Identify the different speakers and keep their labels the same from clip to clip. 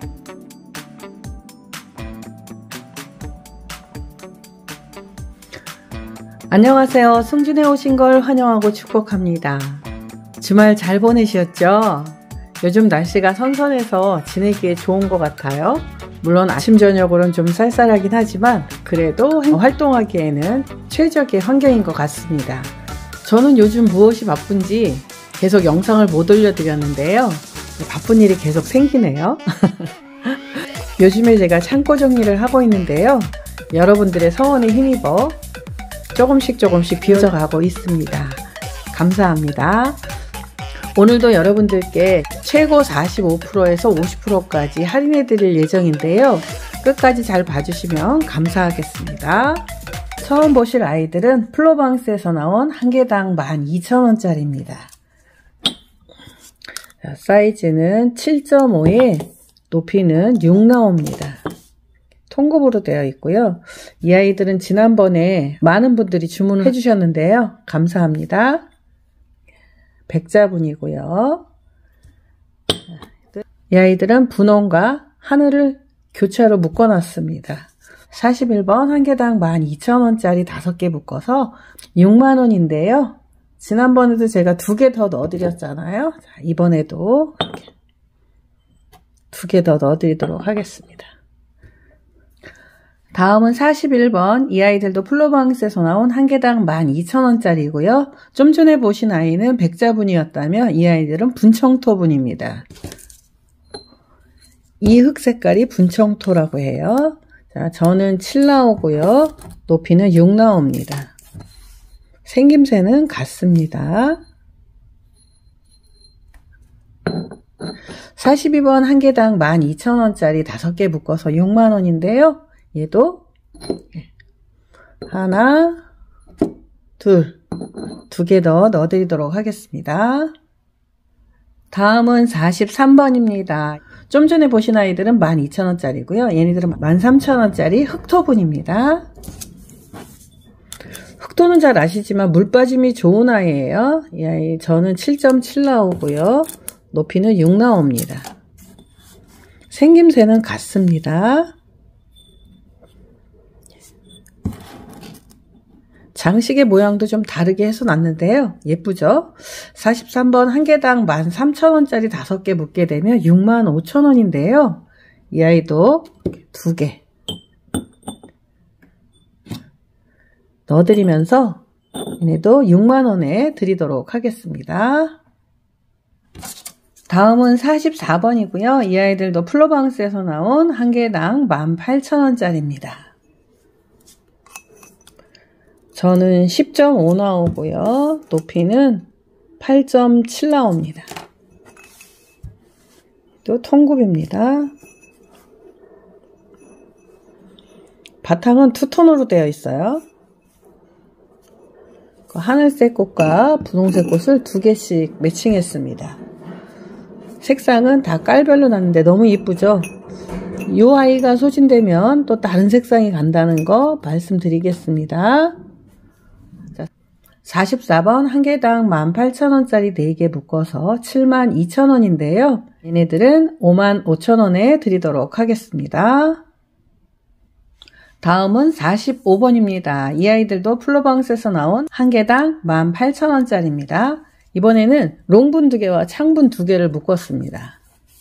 Speaker 1: 안녕하세요. 승진에 오신 걸 환영하고 축복합니다. 주말 잘 보내셨죠? 요즘 날씨가 선선해서 지내기에 좋은 것 같아요. 물론 아침 저녁으로는 좀 쌀쌀하긴 하지만 그래도 활동하기에는 최적의 환경인 것 같습니다. 저는 요즘 무엇이 바쁜지 계속 영상을 못 올려드렸는데요. 바쁜 일이 계속 생기네요. 요즘에 제가 창고 정리를 하고 있는데요. 여러분들의 성원에 힘입어 조금씩 비워져가고 있습니다. 감사합니다. 오늘도 여러분들께 최고 45%에서 50%까지 할인해 드릴 예정인데요. 끝까지 잘 봐주시면 감사하겠습니다. 처음 보실 아이들은 플로방스에서 나온 한 개당 12,000원짜리입니다. 사이즈는 7.5에 높이는 6 나옵니다. 통급으로 되어 있고요. 이 아이들은 지난번에 많은 분들이 주문을 해주셨는데요. 감사합니다. 백자분이고요. 이 아이들은 분홍과 하늘을 교차로 묶어놨습니다. 41번 한 개당 12,000원짜리 5개 묶어서 6만원인데요. 지난번에도 제가 2개 더 넣어드렸잖아요. 자, 이번에도 2개 더 넣어드리도록 하겠습니다. 다음은 41번 이 아이들도 플로방스에서 나온 한 개당 12,000원짜리고요. 좀 전에 보신 아이는 백자분이었다면 이 아이들은 분청토분입니다. 이 흙 색깔이 분청토라고 해요. 자, 저는 7 나오고요. 높이는 6 나옵니다. 생김새는 같습니다. 42번 한 개당 12,000원짜리 5개 묶어서 6만원인데요. 얘도 하나, 둘, 2개 더 넣어드리도록 하겠습니다. 다음은 43번입니다. 좀 전에 보신 아이들은 12,000원짜리고요. 얘네들은 13,000원짜리 흑토분입니다. 흑토는 잘 아시지만 물 빠짐이 좋은 아이예요. 이 아이 저는 7.7 나오고요. 높이는 6 나옵니다. 생김새는 같습니다. 장식의 모양도 좀 다르게 해서 놨는데요. 예쁘죠? 43번 한 개당 13,000원짜리 5개 묶게 되면 65,000원인데요. 이 아이도 2개 넣어드리면서 얘네도 6만원에 드리도록 하겠습니다. 다음은 44번이고요. 이 아이들도 플로방스에서 나온 한 개당 18,000원짜리입니다. 저는 10.5 나오고요. 높이는 8.7 나옵니다. 또 통굽입니다. 바탕은 투톤으로 되어 있어요. 하늘색 꽃과 분홍색 꽃을 2개씩 매칭했습니다. 색상은 다 깔별로 났는데 너무 이쁘죠? 이 아이가 소진되면 또 다른 색상이 간다는 거 말씀드리겠습니다. 44번 한 개당 18,000원짜리 4개 묶어서 72,000원인데요. 얘네들은 55,000원에 드리도록 하겠습니다. 다음은 45번입니다. 이 아이들도 플로방스에서 나온 한 개당 18,000원짜리입니다. 이번에는 롱분 2개와 창분 2개를 묶었습니다.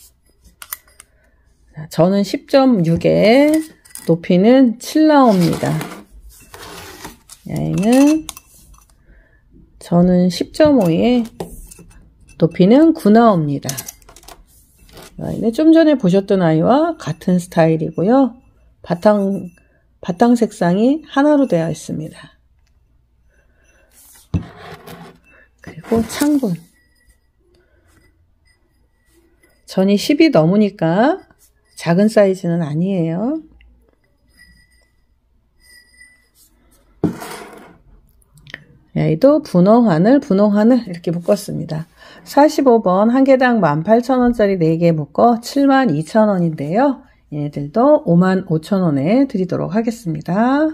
Speaker 1: 저는 10.6에 높이는 7 나옵니다. 얘는 저는 10.5에 높이는 9 나옵니다. 얘는 좀 전에 보셨던 아이와 같은 스타일이고요. 바탕 색상이 하나로 되어 있습니다. 그리고 창분. 전이 10이 넘으니까 작은 사이즈는 아니에요. 얘도 분홍하늘 이렇게 묶었습니다. 45번 한 개당 18,000원짜리 4개 묶어 72,000원인데요. 얘네들도 55,000원에 드리도록 하겠습니다.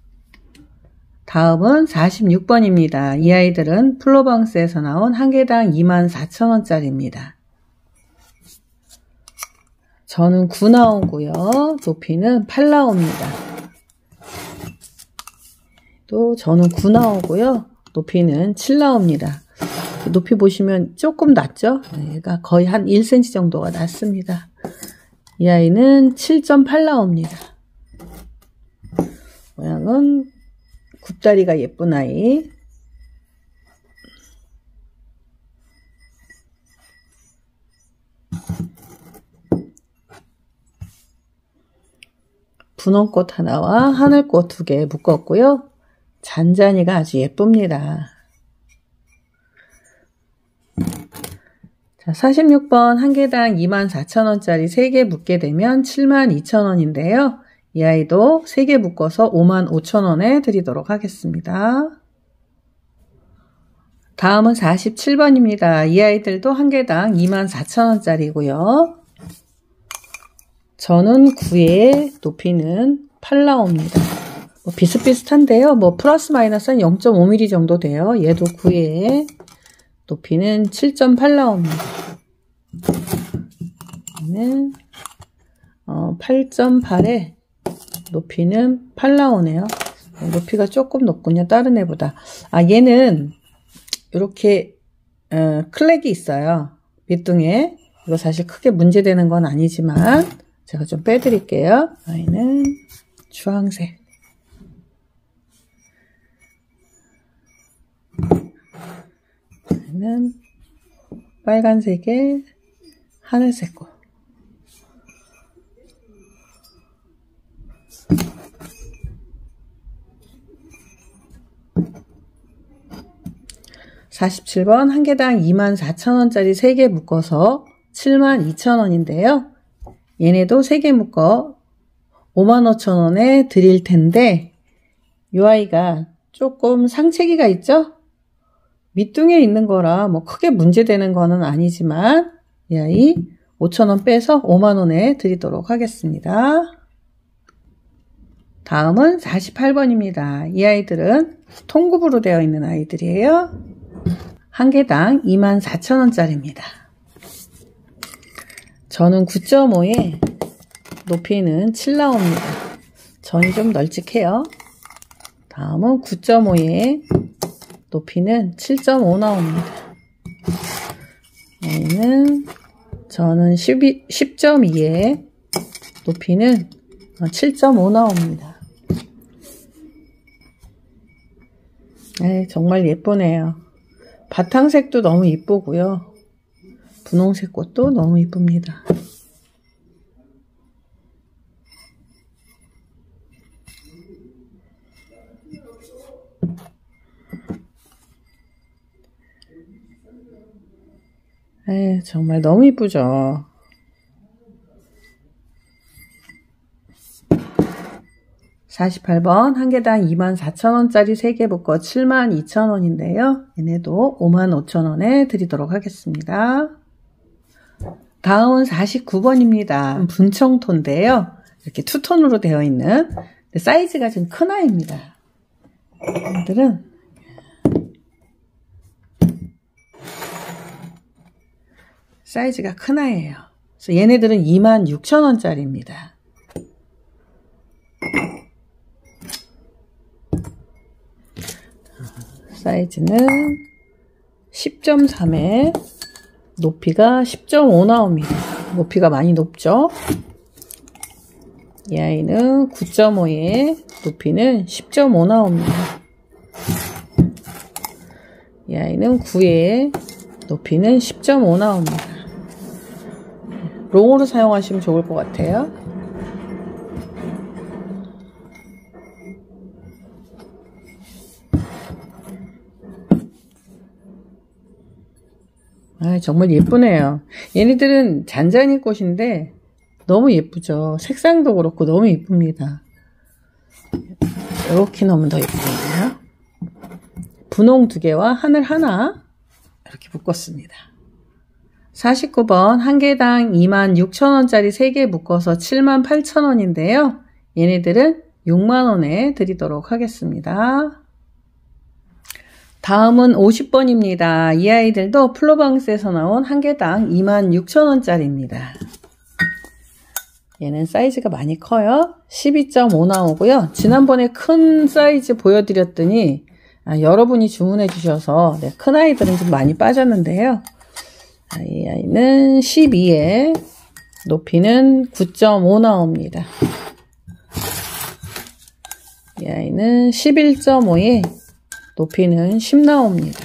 Speaker 1: 다음은 46번입니다. 이 아이들은 플로방스에서 나온 한 개당 24,000원짜리입니다. 저는 9 나오고요. 높이는 8 나옵니다. 또 저는 9 나오고요. 높이는 7 나옵니다. 높이 보시면 조금 낮죠? 얘가 거의 한 1cm 정도가 낮습니다. 이 아이는 7.8 나옵니다. 모양은 굽다리가 예쁜 아이. 분홍꽃 하나와 하늘꽃 2개 묶었고요. 잔잔이가 아주 예쁩니다. 자, 46번 한 개당 24,000원짜리 3개 묶게 되면 72,000원인데요. 이 아이도 3개 묶어서 55,000원에 드리도록 하겠습니다. 다음은 47번입니다. 이 아이들도 한 개당 24,000원짜리고요. 저는 9에 높이는 8 나옵니다. 비슷비슷한데요. 플러스 마이너스는 0.5mm 정도 돼요. 얘도 9에 높이는 7.8 나옵니다. 얘는 8.8에 높이는 8 나오네요. 높이가 조금 높군요. 다른 애보다. 얘는 이렇게 클렉이 있어요. 밑둥에. 이거 사실 크게 문제되는 건 아니지만 제가 좀 빼드릴게요. 아이는 주황색. 아이는 빨간색에 하늘색 꽃. (47번) 한 개당 24,000원짜리 3개 묶어서 72,000원인데요. 얘네도 3개 묶어 55,000원에 드릴 텐데 이 아이가 조금 상체기가 있죠? 밑둥에 있는 거라 크게 문제되는 거는 아니지만 이 아이 5,000원 빼서 50,000원에 드리도록 하겠습니다. 다음은 48번입니다. 이 아이들은 통굽으로 되어 있는 아이들이에요. 한 개당 24,000원짜리입니다. 저는 9.5에 높이는 7 나옵니다. 전이 좀 널찍해요. 다음은 9.5에 높이는 7.5 나옵니다. 저는 10.2에 높이는 7.5 나옵니다. 정말 예쁘네요. 바탕색도 너무 이쁘고요. 분홍색 꽃도 너무 이쁩니다. 정말 너무 이쁘죠. (48번) 한 개당 24,000원짜리 3개 묶어 72,000원인데요. 얘네도 55,000원에 드리도록 하겠습니다. 다음은 49번입니다. 분청토인데요. 이렇게 투톤으로 되어 있는 사이즈가 좀 큰 아이입니다. 얘들은 사이즈가 큰 아이예요. 그래서 얘네들은 26,000원짜리입니다. 사이즈는 10.3에 높이가 10.5 나옵니다. 높이가 많이 높죠? 이 아이는 9.5에 높이는 10.5 나옵니다. 이 아이는 9에 높이는 10.5 나옵니다. 롱으로 사용하시면 좋을 것 같아요. 정말 예쁘네요. 얘네들은 잔잔이 꽃인데 너무 예쁘죠. 색상도 그렇고 너무 예쁩니다. 이렇게 넣으면 더 예쁘네요. 분홍 2개와 하늘 하나 이렇게 묶었습니다. 49번 한 개당 26,000원짜리 3개 묶어서 78,000원인데요. 얘네들은 6만원에 드리도록 하겠습니다. 다음은 50번입니다. 이 아이들도 플로방스에서 나온 한 개당 26,000원짜리입니다. 얘는 사이즈가 많이 커요. 12.5 나오고요. 지난번에 큰 사이즈 보여드렸더니 여러분이 주문해 주셔서 큰 아이들은 좀 많이 빠졌는데요. 이 아이는 12에 높이는 9.5 나옵니다. 이 아이는 11.5에 높이는 10 나옵니다.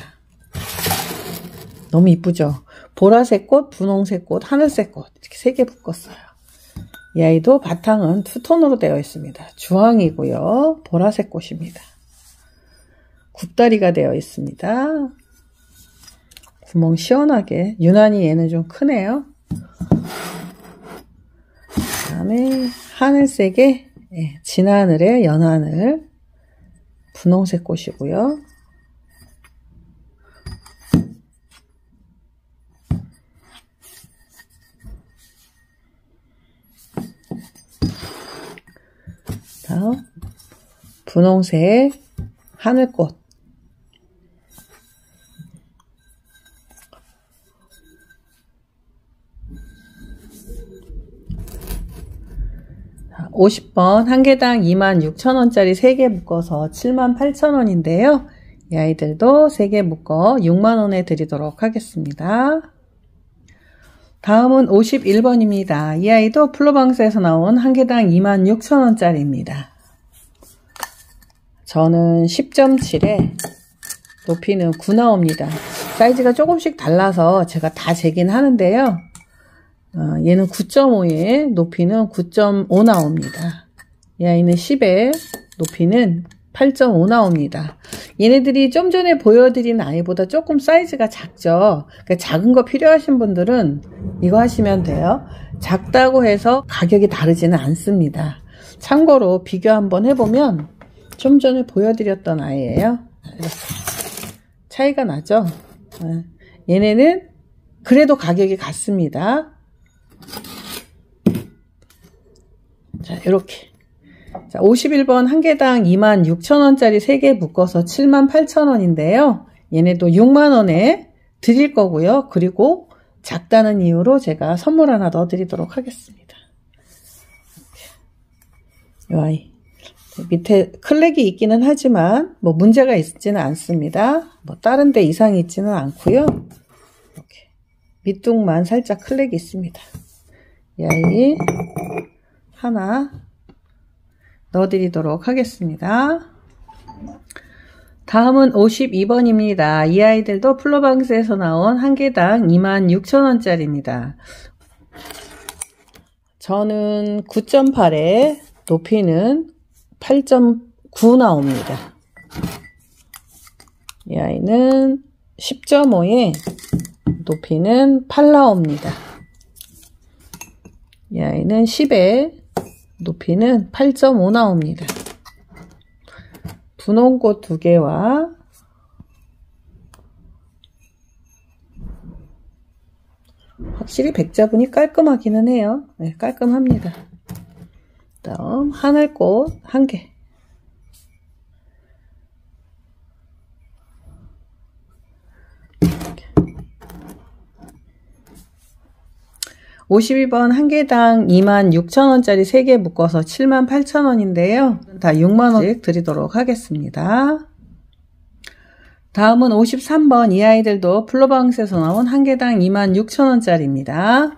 Speaker 1: 너무 이쁘죠? 보라색 꽃, 분홍색 꽃, 하늘색 꽃 이렇게 3개 묶었어요. 이 아이도 바탕은 투톤으로 되어 있습니다. 주황이고요. 보라색 꽃입니다. 굽다리가 되어 있습니다. 구멍 시원하게. 유난히 얘는 좀 크네요. 그 다음에 하늘색의 진하늘의 연하늘 분홍색 꽃이고요. 다음 분홍색 하늘꽃 50번 한 개당 26,000원짜리 3개 묶어서 78,000원인데요. 이 아이들도 3개 묶어 6만원에 드리도록 하겠습니다. 다음은 51번입니다. 이 아이도 플로방스에서 나온 한 개당 26,000원짜리입니다. 저는 10.7에 높이는 9 나옵니다. 사이즈가 조금씩 달라서 제가 다 재긴 하는데요. 얘는 9.5에 높이는 9.5 나옵니다. 이 아이는 10에 높이는 8.5 나옵니다. 얘네들이 좀 전에 보여드린 아이보다 조금 사이즈가 작죠. 그러니까 작은 거 필요하신 분들은 이거 하시면 돼요. 작다고 해서 가격이 다르지는 않습니다. 참고로 비교 한번 해보면 좀 전에 보여드렸던 아이예요. 이렇게 차이가 나죠. 얘네는 그래도 가격이 같습니다. 자, 이렇게. 자, 51번 한 개당 26,000원짜리 3개 묶어서 78,000원인데요. 얘네도 6만원에 드릴 거고요. 그리고 작다는 이유로 제가 선물 하나 넣어 드리도록 하겠습니다. 이 아이. 밑에 클렉이 있기는 하지만 뭐 문제가 있지는 않습니다. 뭐 다른 데 이상이 있지는 않고요. 이렇게 밑둥만 살짝 클렉이 있습니다. 이 아이 하나 넣어드리도록 하겠습니다. 다음은 52번입니다. 이 아이들도 플로방스에서 나온 한 개당 26,000원짜리입니다. 저는 9.8에 높이는 8.9 나옵니다. 이 아이는 10.5에 높이는 8 나옵니다. 이 아이는 10에 높이는 8.5 나옵니다. 분홍꽃 2개와 확실히 백자분이 깔끔하기는 해요. 네, 깔끔합니다. 다음 하늘꽃 1개. 52번 한 개당 26,000원짜리 3개 묶어서 78,000원인데요. 다 6만원씩 드리도록 하겠습니다. 다음은 53번 이 아이들도 플로방스에서 나온 한 개당 26,000원짜리입니다.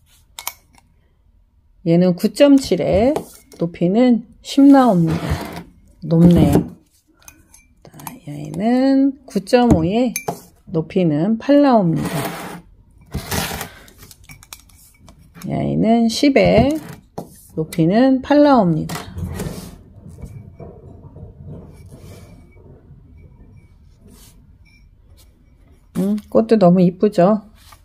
Speaker 1: 얘는 9.7에 높이는 10 나옵니다. 높네요. 이 아이는 9.5에 높이는 8 나옵니다. 이 아이는 10에 높이는 8 나옵니다. 꽃도 너무 이쁘죠?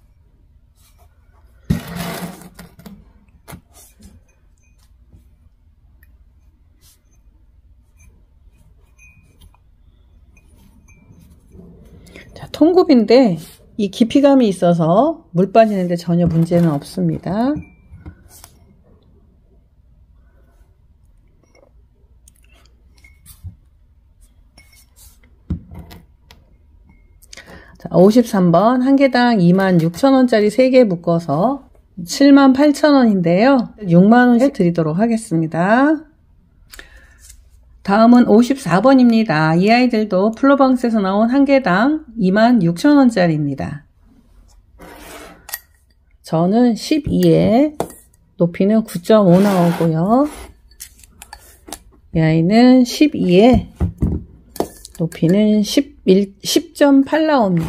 Speaker 1: 자, 통굽인데 이 깊이감이 있어서 물 빠지는데 전혀 문제는 없습니다. 자, 53번 한 개당 26,000원짜리 3개 묶어서 78,000원인데요. 6만원씩 드리도록 하겠습니다. 다음은 54번입니다. 이 아이들도 플로방스에서 나온 한 개당 26,000원짜리입니다. 저는 12에 높이는 9.5 나오고요. 이 아이는 12에 높이는 10.8 나옵니다.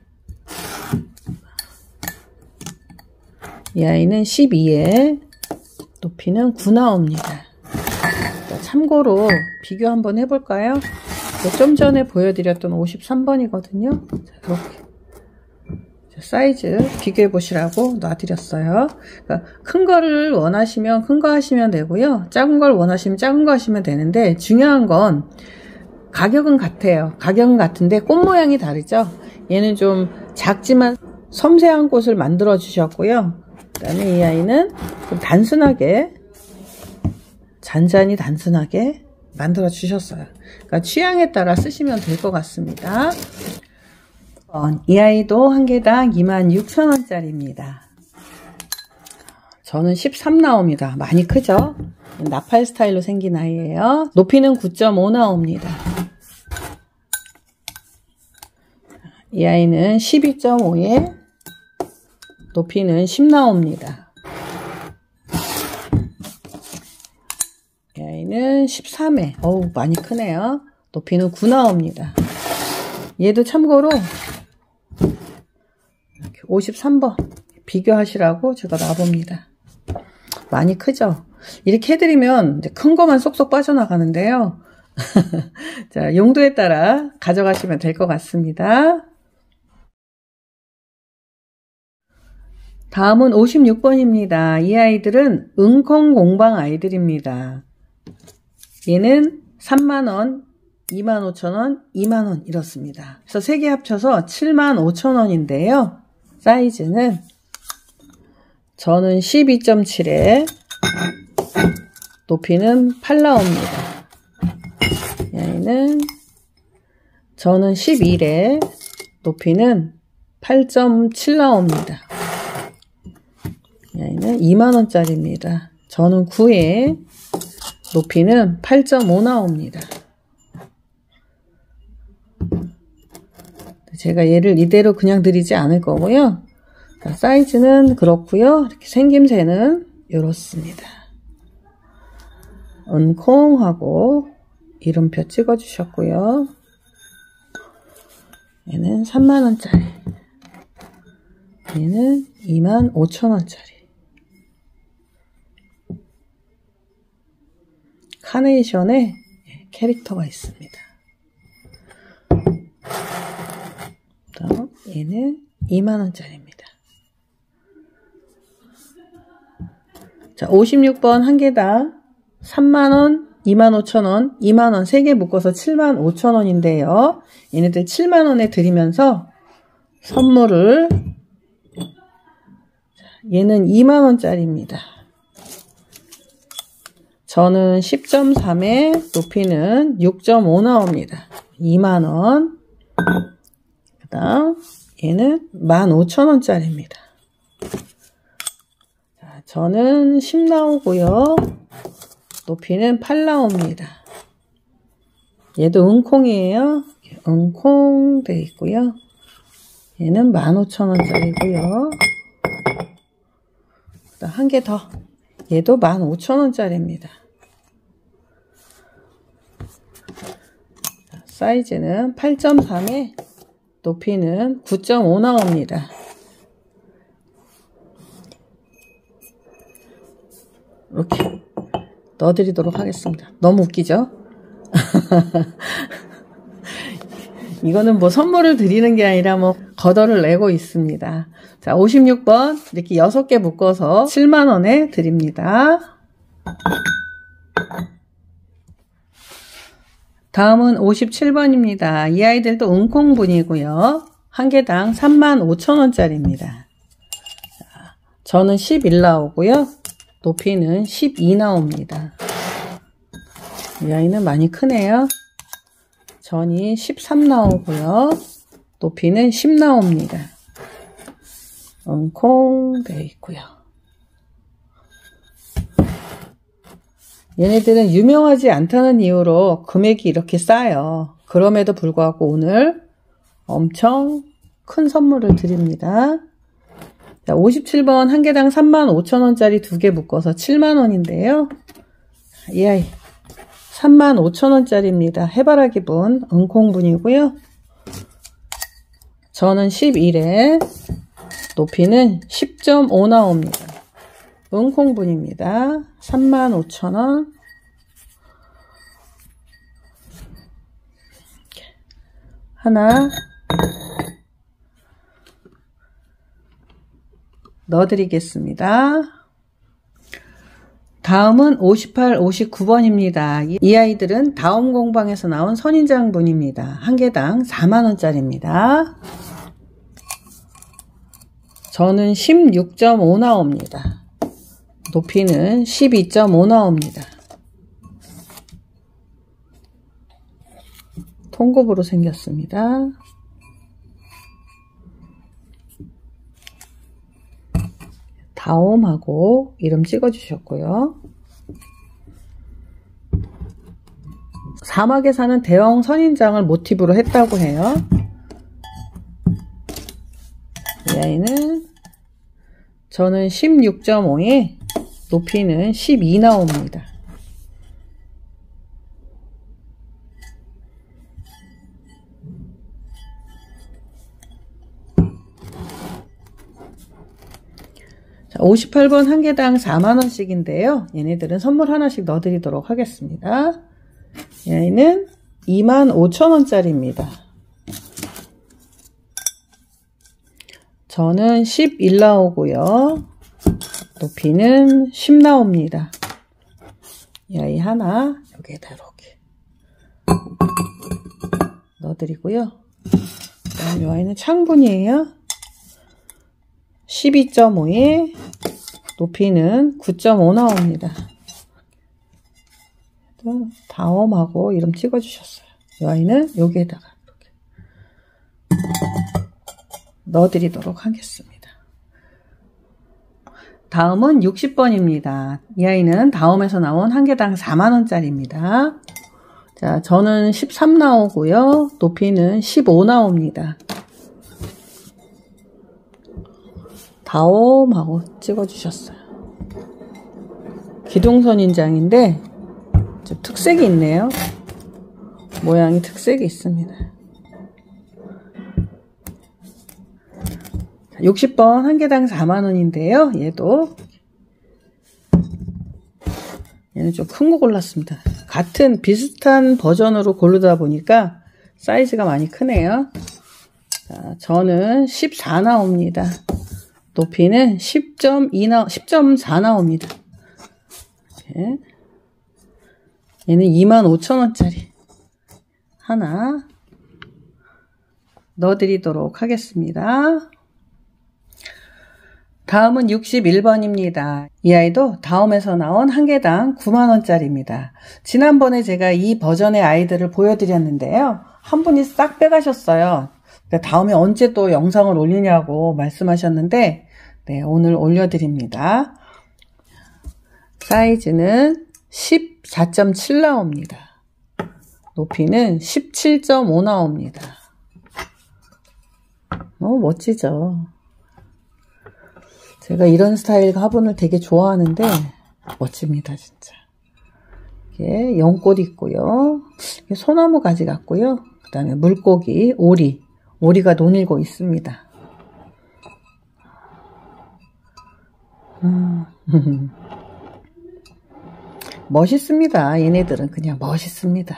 Speaker 1: 이 아이는 12에 높이는 9 나옵니다. 참고로 비교 한번 해볼까요? 좀 전에 보여드렸던 53번이거든요. 자, 이렇게 사이즈 비교해 보시라고 놔드렸어요. 그러니까 큰 거를 원하시면 큰 거 하시면 되고요. 작은 걸 원하시면 작은 거 하시면 되는데, 중요한 건 가격은 같아요. 가격은 같은데 꽃 모양이 다르죠. 얘는 좀 작지만 섬세한 꽃을 만들어 주셨고요. 그 다음에 이 아이는 좀 단순하게, 잔잔히 단순하게 만들어 주셨어요. 그러니까 취향에 따라 쓰시면 될 것 같습니다. 이 아이도 한 개당 26,000원짜리입니다. 저는 13 나옵니다. 많이 크죠? 나팔 스타일로 생긴 아이예요. 높이는 9.5 나옵니다. 이 아이는 12.5에 높이는 10 나옵니다. 이 아이는 13에, 어우, 많이 크네요. 높이는 9 나옵니다. 얘도 참고로 53번 비교하시라고 제가 놔봅니다. 많이 크죠? 이렇게 해드리면 이제 큰 거만 쏙쏙 빠져나가는데요. 자, 용도에 따라 가져가시면 될 것 같습니다. 다음은 56번입니다. 이 아이들은 응콩 공방 아이들입니다. 얘는 3만원, 25,000원, 2만원 이렇습니다. 그래서 3개 합쳐서 75,000원인데요. 사이즈는 저는 12.7에 높이는 8 나옵니다. 얘는 저는 11에 높이는 8.7 나옵니다. 얘는 2만원짜리입니다. 저는 9에 높이는 8.5 나옵니다. 제가 얘를 이대로 그냥 드리지 않을 거고요. 사이즈는 그렇고요. 이렇게 생김새는 이렇습니다. 은콩하고 이름표 찍어 주셨고요. 얘는 3만원짜리, 얘는 25,000원짜리. 카네이션에 캐릭터가 있습니다. 얘는 2만원짜리입니다. 자, 56번 한 개당 3만원, 25,000원, 2만원 3개 묶어서 75,000원인데요. 얘네들 7만원에 드리면서 선물을, 얘는 2만원짜리입니다. 저는 10.3에 높이는 6.5 나옵니다. 2만원. 그 다음 얘는 15,000원짜리입니다. 저는 10 나오고요. 높이는 8 나옵니다. 얘도 은콩이에요. 은콩 되어 있고요. 얘는 15,000원짜리고요. 한 개 더. 얘도 15,000원짜리입니다. 사이즈는 8.3에 높이는 9.5 나옵니다. 이렇게 넣어드리도록 하겠습니다. 너무 웃기죠? 이거는 뭐 선물을 드리는 게 아니라 뭐 거덜을 내고 있습니다. 자, 56번 이렇게 6개 묶어서 7만원에 드립니다. 다음은 57번입니다. 이 아이들도 은콩분이고요. 한 개당 35,000원짜리입니다. 저는 11 나오고요. 높이는 12 나옵니다. 이 아이는 많이 크네요. 전이 13 나오고요. 높이는 10 나옵니다. 은콩 되어 있고요. 얘네들은 유명하지 않다는 이유로 금액이 이렇게 싸요. 그럼에도 불구하고 오늘 엄청 큰 선물을 드립니다. 자, 57번 한 개당 35,000원짜리 2개 묶어서 7만원인데요. 이 아이 35,000원짜리입니다. 해바라기분, 응콩분이고요. 저는 11에 높이는 10.5 나옵니다. 응콩분입니다. 35,000원. 하나 넣어드리겠습니다. 다음은 58, 59번입니다. 이 아이들은 다음 공방에서 나온 선인장분입니다. 한 개당 4만원짜리입니다. 저는 16.5 나옵니다. 높이는 12.5 나옵니다. 통곱으로 생겼습니다. 다옴하고 이름 찍어주셨고요. 사막에 사는 대형 선인장을 모티브로 했다고 해요. 이 아이는 저는 16.5에 높이는 12 나옵니다. 자, 58번 한 개당 4만원씩인데요. 얘네들은 선물 하나씩 넣어드리도록 하겠습니다. 얘는 25,000원짜리입니다. 저는 11 나오고요. 높이는 10 나옵니다. 이 아이 하나 여기에다 이렇게 넣어드리고요. 그다음 이 아이는 창분이에요. 12.5에 높이는 9.5 나옵니다. 다옴하고 이름 찍어주셨어요. 이 아이는 여기에다가 이렇게 넣어드리도록 하겠습니다. 다음은 60번입니다. 이 아이는 다음에서 나온 한 개당 4만원짜리입니다. 자, 저는 13 나오고요. 높이는 15 나옵니다. 다옴하고 찍어주셨어요. 기둥선인장인데 좀 특색이 있네요. 모양이 특색이 있습니다. 60번 한 개당 4만원인데요. 얘는 좀 큰 거 골랐습니다. 같은 비슷한 버전으로 고르다 보니까 사이즈가 많이 크네요. 자, 저는 14 나옵니다. 높이는 10.4 나옵니다. 이렇게. 얘는 25,000원짜리 하나 넣어드리도록 하겠습니다. 다음은 61번입니다. 이 아이도 다음에서 나온 한 개당 9만원짜리입니다. 지난번에 제가 이 버전의 아이들을 보여드렸는데요. 한 분이 싹 빼가셨어요. 다음에 언제 또 영상을 올리냐고 말씀하셨는데 네, 오늘 올려드립니다. 사이즈는 14.7 나옵니다. 높이는 17.5 나옵니다. 멋지죠? 제가 이런 스타일 화분을 되게 좋아하는데 멋집니다, 진짜. 이게 연꽃 있고요. 소나무 가지 같고요. 그 다음에 물고기, 오리가 논일고 있습니다. 멋있습니다. 얘네들은 그냥 멋있습니다.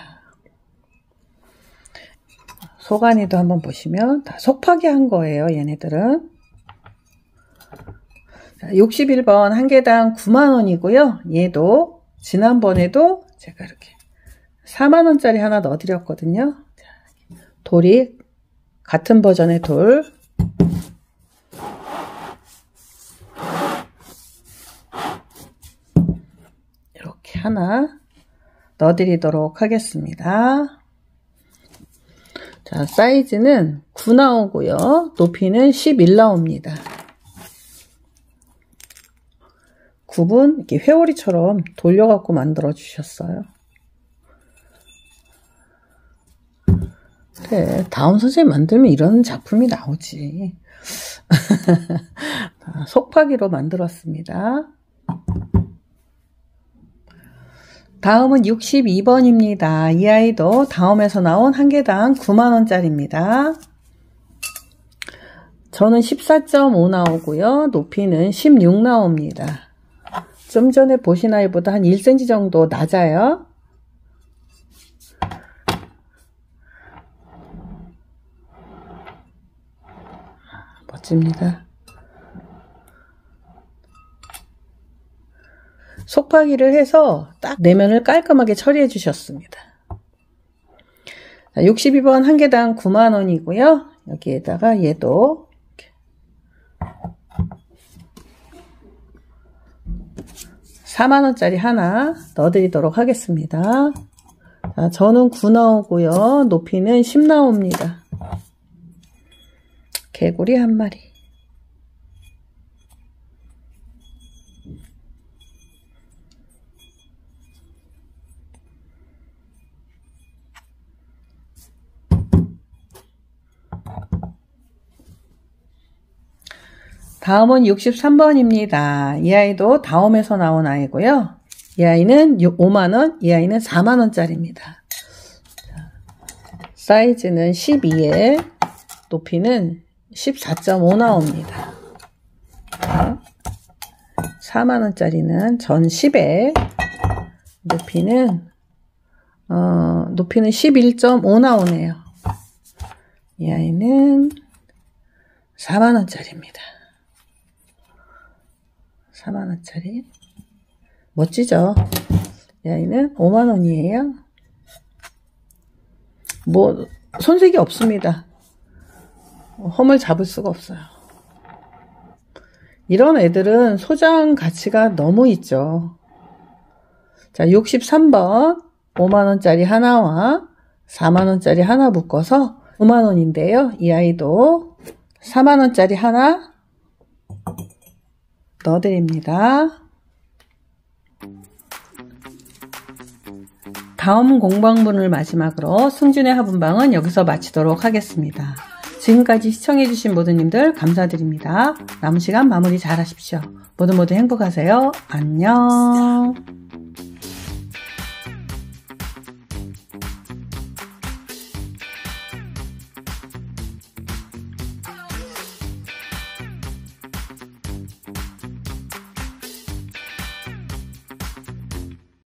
Speaker 1: 속안이도 한번 보시면 다 속파기 한 거예요. 얘네들은. 61번 한 개당 9만원이고요. 얘도 지난번에도 제가 이렇게 4만원짜리 하나 넣어드렸거든요. 돌이 같은 버전의 돌 이렇게 하나 넣어드리도록 하겠습니다. 자, 사이즈는 9 나오고요. 높이는 11 나옵니다. 굽은 이렇게 회오리처럼 돌려갖고 만들어 주셨어요. 그래, 다운 선생님 만들면 이런 작품이 나오지. 속파기로 만들었습니다. 다음은 62번입니다. 이 아이도 다음에서 나온 한 개당 9만원짜리입니다. 저는 14.5 나오고요. 높이는 16 나옵니다. 좀 전에 보신 아이보다 한 1cm 정도 낮아요. 멋집니다. 속파기를 해서 딱 내면을 깔끔하게 처리해 주셨습니다. 62번 한 개당 9만원이고요. 여기에다가 얘도 4만원짜리 하나 넣어드리도록 하겠습니다. 자, 저는 9 나오고요. 높이는 10 나옵니다. 개구리 한 마리. 다음은 63번입니다. 이 아이도 다음에서 나온 아이고요. 이 아이는 5만원, 이 아이는 4만원짜리입니다. 사이즈는 12에 높이는 14.5 나옵니다. 4만원짜리는 전 10에 높이는 11.5 나오네요. 이 아이는 4만원짜리입니다. 4만원짜리. 멋지죠? 이 아이는 5만원이에요. 뭐, 손색이 없습니다. 험을 잡을 수가 없어요. 이런 애들은 소장 가치가 너무 있죠. 자, 63번 5만원짜리 하나와 4만원짜리 하나 묶어서 5만원인데요. 이 아이도 4만원짜리 하나 넣어드립니다. 다음 공방분을 마지막으로 승준의 화분방은 여기서 마치도록 하겠습니다. 지금까지 시청해주신 모두님들 감사드립니다. 남은 시간 마무리 잘 하십시오. 모두 행복하세요. 안녕.